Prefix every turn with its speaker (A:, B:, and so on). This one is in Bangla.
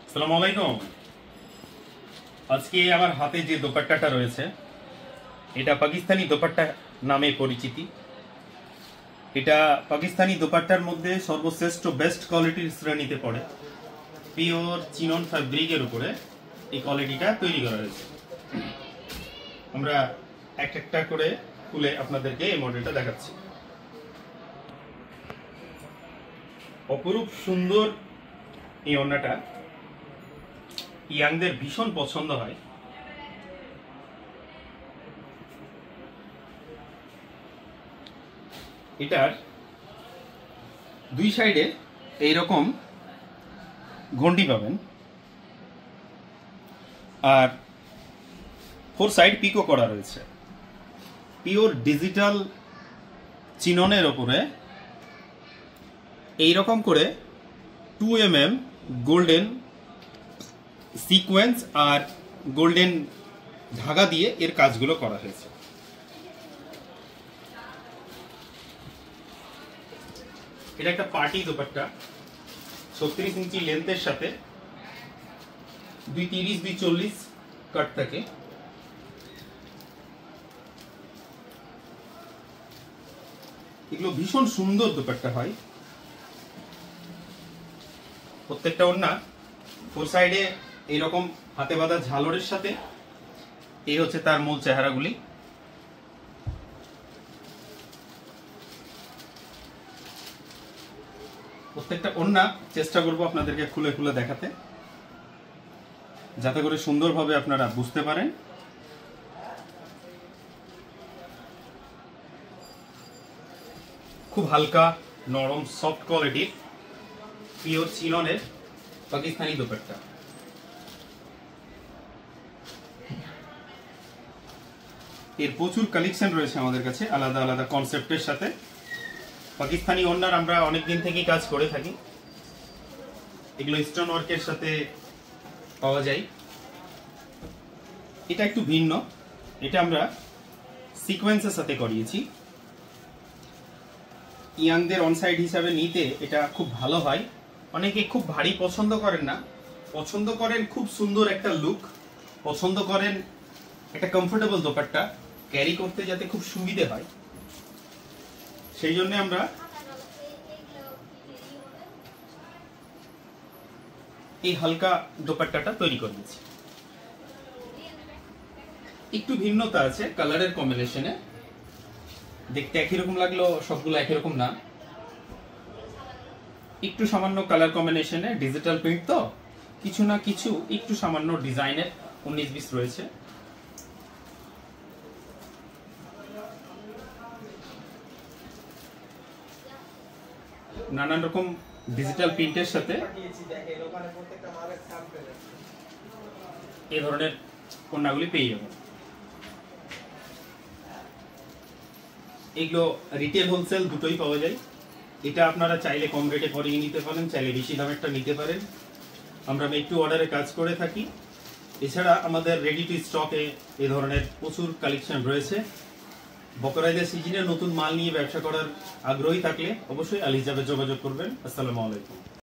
A: আসসালামু আলাইকুম। আজকে আমার হাতে যে দোপাট্টাটা রয়েছে এটা পাকিস্তানি দোপাট্টা নামে পরিচিতি। এটা পাকিস্তানি দোপাট্টার মধ্যে সর্বশ্রেষ্ঠ বেস্ট কোয়ালিটির শ্রেণীতে পড়ে। পিওর চিনন ফ্যাব্রিকের উপরে এই কোয়ালিটিটা তৈরি করা হয়েছে। আমরা একটা করে খুলে আপনাদেরকে এই মডেলটা দেখাচ্ছি। অপরূপ সুন্দর এই ওড়নাটা ইয়াংদের ভীষণ পছন্দ হয়। এটার দুই সাইডে এইরকম ঘন্টি পাবেন, আর ফোর সাইড পিকো করা রয়েছে। পিওর ডিজিটাল চিননের ওপরে এইরকম করে 2mm গোল্ডেন সিকোয়েন্স আর গোল্ডেন ধাগা দিয়ে এর কাজগুলো করা হয়েছে। এটা একটা পার্টি দোপাট্টা, 36 ইঞ্চি লেন্থের সাথে 230 240 কাট থাকে। এগুলো ভীষণ সুন্দর দোপাট্টা হয়। প্রত্যেকটা ওড়না ফোর সাইডে এইরকম হাতে বাঁধা ঝালরের সাথে এই হচ্ছে তার মূল চেহারাগুলি। প্রত্যেকটা ওড়না চেষ্টা করব আপনাদেরকে খুলে খুলে দেখাতে, যাতে করে সুন্দরভাবে আপনারা বুঝতে পারেন। খুব হালকা নরম সফট কোয়ালিটির পিওর চিননের পাকিস্তানি দোপাট্টা। এর প্রচুর কালেকশন রয়েছে আমাদের কাছে আলাদা আলাদা কনসেপ্টের সাথে। পাকিস্তানি ওড়নার আমরা অনেকদিন থেকেই কাজ করে থাকি। এগুলো স্টোন ওয়ার্কের সাথে পাওয়া যায়। এটা একটু ভিন্ন, এটা আমরা সিকোয়েন্সের সাথে করিয়েছি। ইয়াংদের অনসাইড হিসাবে নিতে এটা খুব ভালো হয়। অনেকে খুব ভারী পছন্দ করেন না, পছন্দ করেন খুব সুন্দর একটা লুক, পছন্দ করেন একটা কমফোর্টেবল দোপাট্টা ক্যারি করতে যাতে খুব সুবিধে হয়। সেই জন্য আমরা এই হালকা দোপাট্টাটা তৈরি করে দিয়েছি। একটু ভিন্নতা আছে কালারের কম্বিনেশনে, দেখতে একই রকম লাগলেও সবগুলো একই রকম না। একটু সামান্য কালার কম্বিনেশনে, ডিজিটাল প্রিন্ট তো কিছু না কিছু একটু সামান্য ডিজাইনের 19-20 রয়েছে। নানান রকম ডিজিটাল প্রিন্টের সাথে এই ধরনের পণ্যগুলি পেয়ে যাবেন। এগুলো রিটেল হোলসেল দুটোই পাওয়া যায়। এটা আপনারা চাইলে কম রেটে করিয়ে নিতে পারেন, চাইলে বেশি দামেরটা নিতে পারেন। আমরা মেক টু অর্ডারে কাজ করে থাকি। এছাড়া আমাদের রেডি টু স্টকে এ ধরনের প্রচুর কালেকশন রয়েছে। বকরা ঈদের সিজনে নতুন মাল নিয়ে ব্যবসা করার আগ্রহী থাকলে অবশ্যই আল হিজাবে যোগাযোগ করবেন। আসসালামু আলাইকুম।